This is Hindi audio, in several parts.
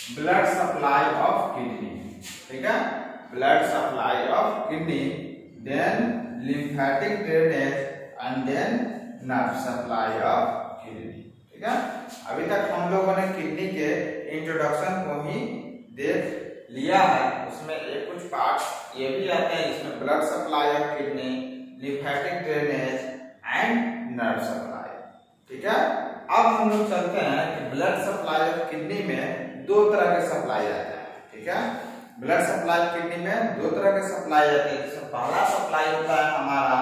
ब्लड सप्लाई ऑफ किडनी, ठीक है, blood supply of kidney, then lymphatic drainage and then nerve supply of kidney, ठीक है। अभी तक हम लोगों ने किडनी के इंट्रोडक्शन को ही देख लिया है, उसमें एक कुछ पार्ट्स ये भी आते हैं इसमें blood supply of kidney, lymphatic drainage and nerve supply, ठीक है। अब हम लोग चलते हैं कि ब्लड सप्लाई ऑफ किडनी में दो तरह के सप्लाई आते हैं, ठीक है। ब्लड सप्लाई ऑफ किडनी में दो तरह के सप्लाई आते हैं। जिसमें पहला सप्लाई होता है हमारा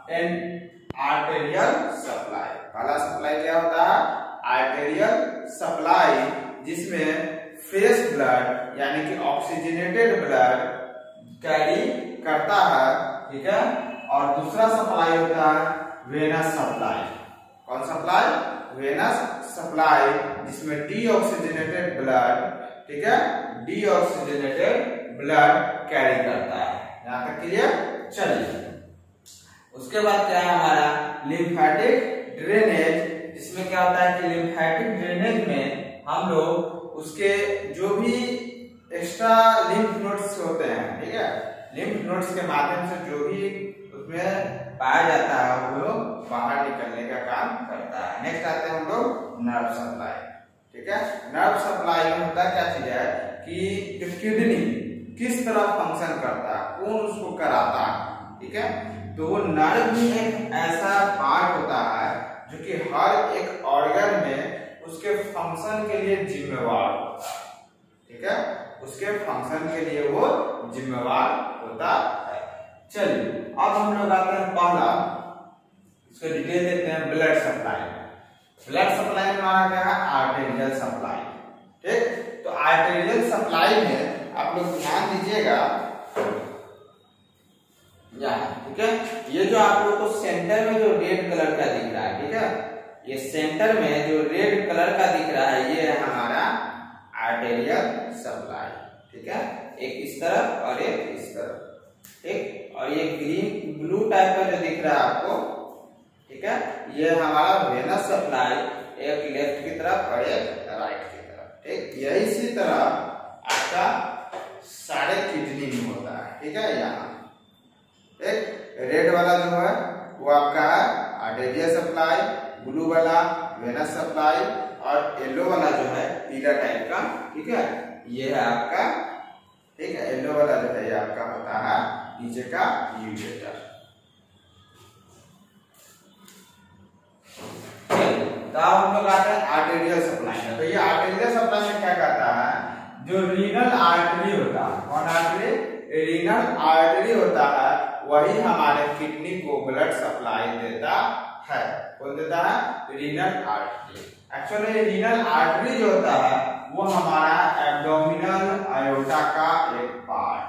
आर्टेरियल सप्लाई। पहला सप्लाई क्या होता है? आर्टेरियल सप्लाई, जिसमें फ्रेश ब्लड यानी कि ऑक्सीजनेटेड ब्लड कैरी करता है, ठीक है। और दूसरा सप्लाई होता है वेनस सप्लाई। कौन सप्लाई? वेनस सप्लाई, जिसमें डीऑक्सीजनेटेड ब्लड, ठीक है, डीऑक्सीजनेटेड ब्लड कैरी करता है। यहां तक क्लियर? चलिए, उसके बाद क्या है हमारा लिम्फेटिक ड्रेनेज, जिसमें क्या होता है कि लिम्फेटिक ड्रेनेज में हम लोग उसके जो भी एक्स्ट्रा लिम्फ नोड्स होते हैं, ठीक है, लिम्फ नोड्स के माध्यम से जो भी उसमें पाया जाता है वो बाहर निकलने का काम करता है। नेक्स्ट आते हैं हम लोग नर्व सप्लाई, ठीक है। नर्व सप्लाई में होता क्या चीज है कि किडनी किस तरह फंक्शन करता है, कौन उसको कराता है, ठीक है। तो वो नर्व भी एक ऐसा पार्ट होता है जो कि हर एक ऑर्गन में उसके फंक्शन के लिए जिम्मेवार होता है, ठीक है, उसके फंक्शन के लिए वो जिम्मेवार होता है। चलिए, अब हम लोग आते हैं पहला, इसको डिटेल देखते हैं ब्लड सप्लाई। ब्लड सप्लाई में हमारा क्या है? आर्टेरियल सप्लाई, ठीक। तो आर्टेरियल सप्लाई में आप लोग ध्यान दीजिएगा यहाँ, ठीक है। ये जो आप लोग को सेंटर में जो रेड कलर का दिख रहा है, ठीक है, ये सेंटर में जो रेड कलर का दिख रहा है ये है हमारा आर्टेरियल सप्लाई, ठीक है। एक इस तरफ और एक इस तरफ, ठीक। और ये ग्रीन ब्लू टाइप का जो दिख रहा है आपको, ठीक है, ये हमारा वेनस सप्लाई, एक लेफ्ट की तरफ और एक राइट की तरफ, ठीक। यही इसी तरह आपका सारे किडनी में होता है, ठीक है। यहाँ एक रेड वाला जो है वो आपका है आर्टेरियल सप्लाई, ब्लू वाला वेनस सप्लाई और येलो वाला जो है पीला टाइप का, ठीक है, ये है आपका, ठीक है, येलो वाला जो है ये आपका होता है नीचे का यूरेटर। तो अब हम लोग आते हैं आर्टेरियल सप्लाई में। तो ये आर्टेरियल सप्लाई में क्या करता है, जो रीनल आर्टरी होता है, कौन आर्टरी? रीनल आर्टरी होता है, वही हमारे किडनी को ब्लड सप्लाई देता है। कौन देता है? Renal artery. Actually renal artery जो होता है वो हमारा एब्डोमिनल आयोटा का एक पार्ट,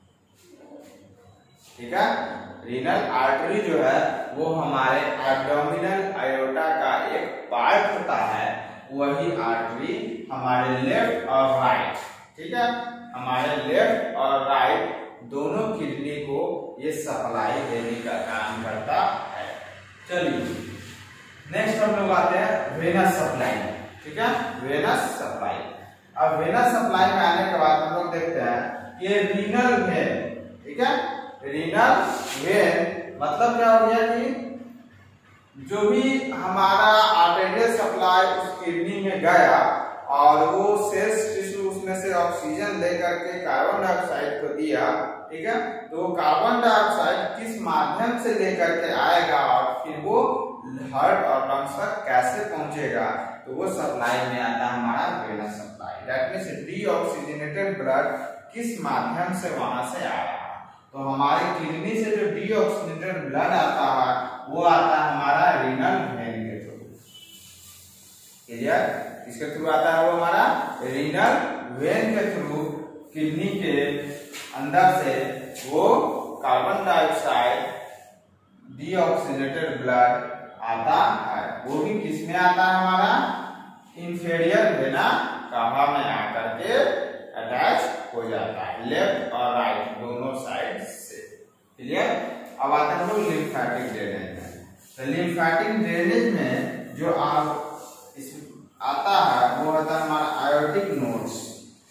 ठीक है। रीनल आर्टरी जो है वो हमारे एब्डोमिनल आयोटा का एक पार्ट होता है, वही आर्टरी हमारे लेफ्ट और राइट, ठीक है, हमारे लेफ्ट और राइट दोनों किडनी को ये सप्लाई देने का काम करता है। चलिए, नेक्स्ट हम लोग आते हैं वेनस सप्लाई, ठीक है, वेनस सप्लाई। अब वेनस सप्लाई में आने के बाद हम लोग देखते हैं कि रीनल वेन, ठीक है, रीनल वेन मतलब क्या हो गया कि जो भी हमारा आर्टेरियल सप्लाई उस किडनी में गया और वो सेल्स टिश्यू उसमें से ऑक्सीजन लेकर के कार्बन डाइऑक्साइड को दिया, ठीक है, तो कार्बन डाइऑक्साइड किस माध्यम से लेकर के आएगा और फिर वो हार्ट और लंग्स तक कैसे पहुंचेगा, तो वो सप्लाई में आता है हमारा venous supply. That means deoxygenated blood किस माध्यम से वहां से आया। तो हमारी किडनी से जो डीऑक्सीजनेटेड ब्लड आता है वो आता है हमारा रीनल वेन के थ्रू। क्लियर? किसके थ्रू आता है? वो हमारा रीनल वेन के थ्रू किडनी के अंदर से वो कार्बन डाइऑक्साइड डीऑक्सीजनेटेड ब्लड आता है। वो भी किसमें आता है? हमारा इंफीरियर वेना कावा में आकर के अटैच हो जाता है, लेफ्ट और राइट दोनों साइड से। क्लियर? अब आते हैं हम लोग लिम्फेटिक ड्रेनेज में। तो लिम्फेटिक ड्रेनेज में जो आप इस आता है वो होता है हमारा aortic nodes,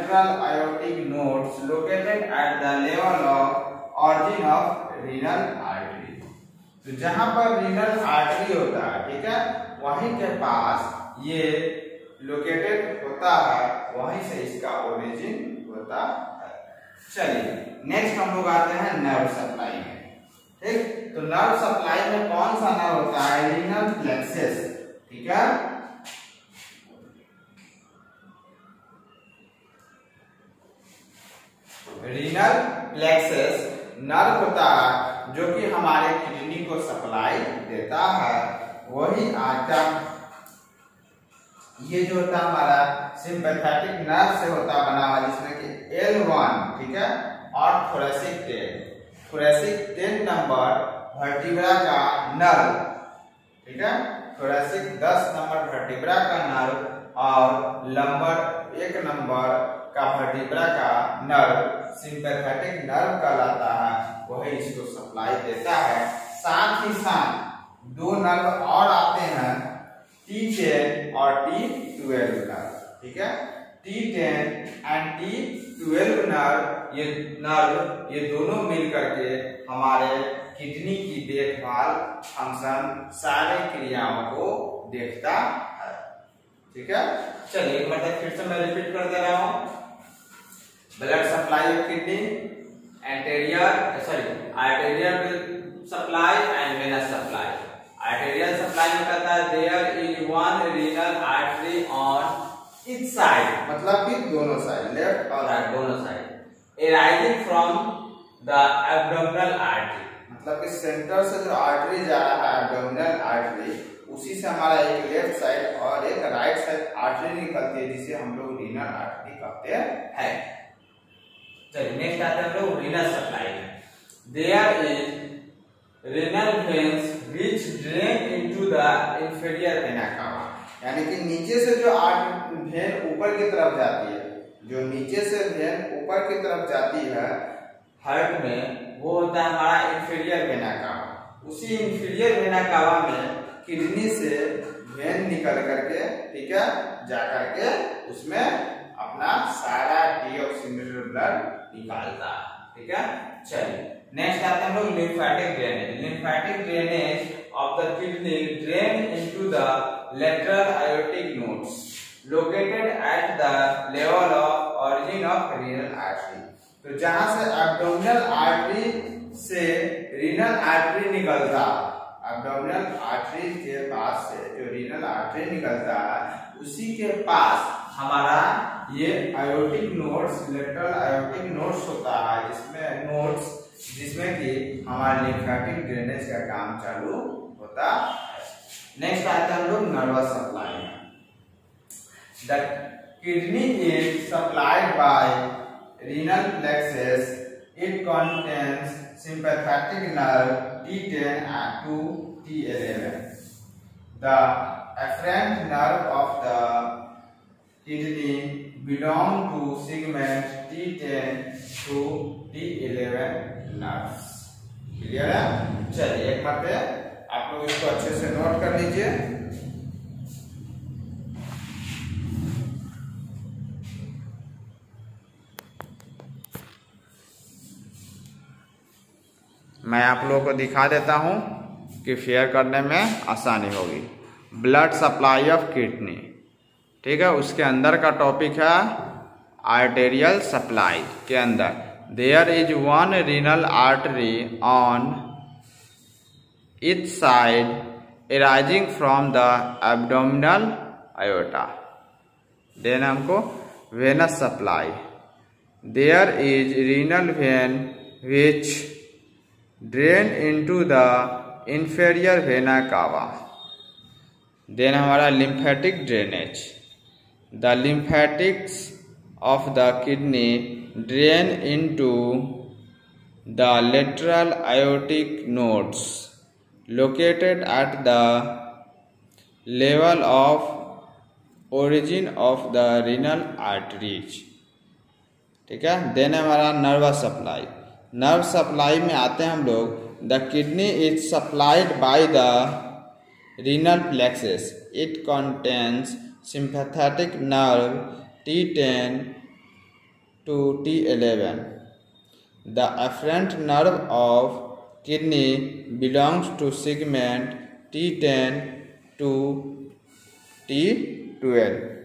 lateral aortic nodes located at the level of origin of renal artery। तो जहां पर रीनल आर्टरी होता है, ठीक है, वहीं के पास ये लोकेटेड होता है, वहीं से इसका ओरिजिन होता है। चलिए नेक्स्ट हम लोग आते हैं नर्व सप्लाई में। ठीक, तो नर्व सप्लाई में कौन सा नर्व होता है? Renal plexus. ठीक है, रीनल प्लेक्सस नर्व होता है जो कि हमारे किडनी को सप्लाई देता है। वही आता ये जो होता है हमारा सिंपैथेटिक नर्व से होता बना हुआ, जिसमें कि L1, ठीक है, और थोरेसिक 10 नंबर वर्टिब्रा का नर्व, ठीक है, थोरेसिक 10 नंबर वर्टिब्रा का नर्व और लंबर 1 नंबर का वर्टिब्रा का नर्व सिंपैथेटिक नर्व कहलाता है, वही इसको सप्लाई देता है। साथ ही साथ 2 नर्व और आते हैं, T10 और T12 नर्व। ठीक है, T10 एंड T12 नर्व ये दोनों मिल करके हमारे किडनी की देखभाल, फंक्शन, सारे क्रियाओं को देखता है। ठीक है, चलिए एक बार फिर से मैं रिपीट कर दे रहा हूं। Blood supply of kidney, arterial supply and venous supply. Arterial supply में कहता है there is one renal artery on each side, मतलब कि दोनों साइड, लेफ्ट और राइट दोनों side, arising from the abdominal artery, मतलब कि सेंटर से जो आर्टरी जा रहा है एब्डोमिनल आर्टरी, उसी से हमारा एक लेफ्ट साइड और एक राइट साइड आर्टरी निकलती है, जिसे हम लोग रीनल आर्टरी कहते हैं। चलिए नेक्स्ट आते हैं हम लोग रीनल सप्लाई में। There is renal veins which drain into the inferior vena cava, यानी कि नीचे से जो वेन ऊपर की तरफ जाती है, जो नीचे से वेन ऊपर की तरफ जाती है हार्ट में, वो होता है हमारा इंफीरियर वेना कावा। उसी इंफीरियर वेना कावा में किडनी से वेन निकल करके, ठीक है, जा करके उसमें अपना सारा डीऑक्सीनेटेड ब्लड निकालता है। ठीक है, चलिए नेक्स्ट आते हैं हम लोग lymphatic drainage. Lymphatic drainage of the kidney drain into the lateral aortic nodes located at the level of origin of renal artery। तो जहां से एब्डोमिनल आर्टरी से रीनल आर्टरी निकलता, एब्डोमिनल आर्टरी के पास से जो रीनल आर्टरी निकलता है, उसी के पास हमारा ये aortic nodes, lateral aortic nodes होता है, जिसमें कि हमारा लिम्फेटिक ड्रेनेज का काम चालू होता है। नेक्स्ट आता है हम लोग नर्वस सप्लाई में। The kidney is supplied by renal plexus, it contains sympathetic nerve T10 to T11। द afferent nerve of the kidney belong to segment T10 to T11 nerves। Clear है? चलिए एक बार पे आप लोग इसको अच्छे से नोट कर लीजिए। मैं आप लोगों को दिखा देता हूं कि फेयर करने में आसानी होगी। ब्लड सप्लाई ऑफ किडनी, ठीक है, उसके अंदर का टॉपिक है आर्टेरियल सप्लाई के अंदर there is one renal artery on each side arising from the abdominal aorta। Then हमको venous supply, there is renal vein which drain into the inferior vena cava। Then हमारा lymphatic drainage, the lymphatics of the kidney drain into the lateral aortic nodes located at the level of origin of the renal arteries। ठीक है, देन हमारा नर्वस सप्लाई। नर्व सप्लाई में आते हैं हम लोग, the kidney is supplied by the renal plexus, it contains sympathetic nerve T10 to T11. The afferent nerve of kidney belongs to segment T10 to T12.